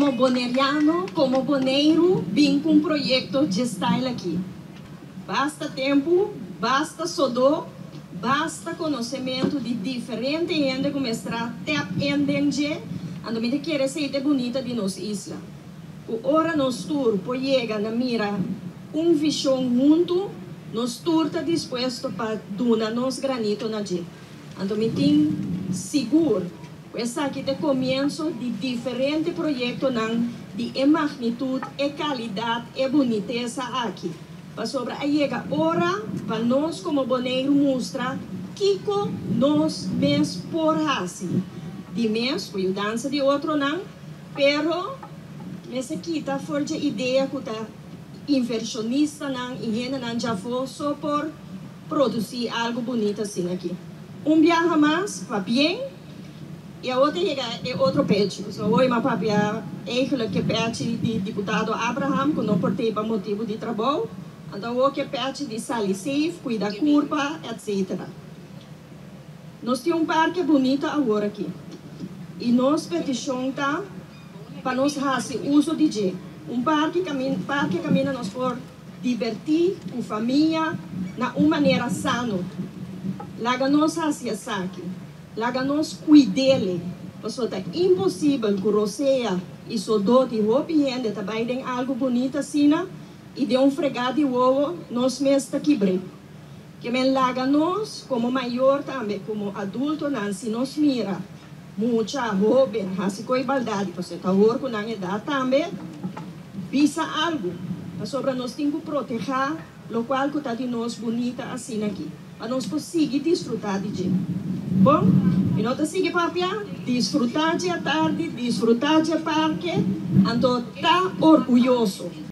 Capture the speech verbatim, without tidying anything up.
como boneriano, como boneiro, vim com um projeto de style aqui. Basta tempo, basta sodô, basta conhecimento de diferente gente como estar entender, ando me querer ser bonita de nossa isla. O hora nos tour pode chegar na mira um visão junto, nos tour está disposto para donar nos granito na gente. Ando me tem seguro. Essa aqui é o começo de diferentes projetos de magnitude, e qualidade e boniteza aqui. Para sobre a chega hora para nós como boneiro mostrar que nós mesmos por assim. De mês, foi o dança de outro não, pero essa aqui tá forte ideia que tá inversionista não e gente não já foi só por produzir algo bonito assim aqui. Um viaja mais, vai bem. E a outra é outro peixe. So, hoje, meu papi é eigenlijk que peixe de deputado Abraham, que não portei para motivo de trabalho. Então, o que peixe de Salicif, cuida da curva, etcétera. Nós temos um parque bonito agora aqui. E nós petição tá para nós fazer uso de jeito. Um parque caminha, parque caminha nós por divertir com a família na uma maneira sana. Lá nós fazer isso aqui. Lá nós cuidar dele, porque é impossível que você e seu dor de roupa e gente também tem algo bonito assim, e de um fregado de ovo, nós mesmos quebramos. Que men lá nós, como maior também, como adulto, não, se nós mira muita roupa, assim com igualdade, porque está agora com a idade também, visa algo, sobre nós temos que proteger, o qual está de nós bonita assim aqui, para nós conseguir desfrutar de gente. Bom, e nós seguimos para desfrutar de tarde, desfrutar de parque, então tá orgulhoso.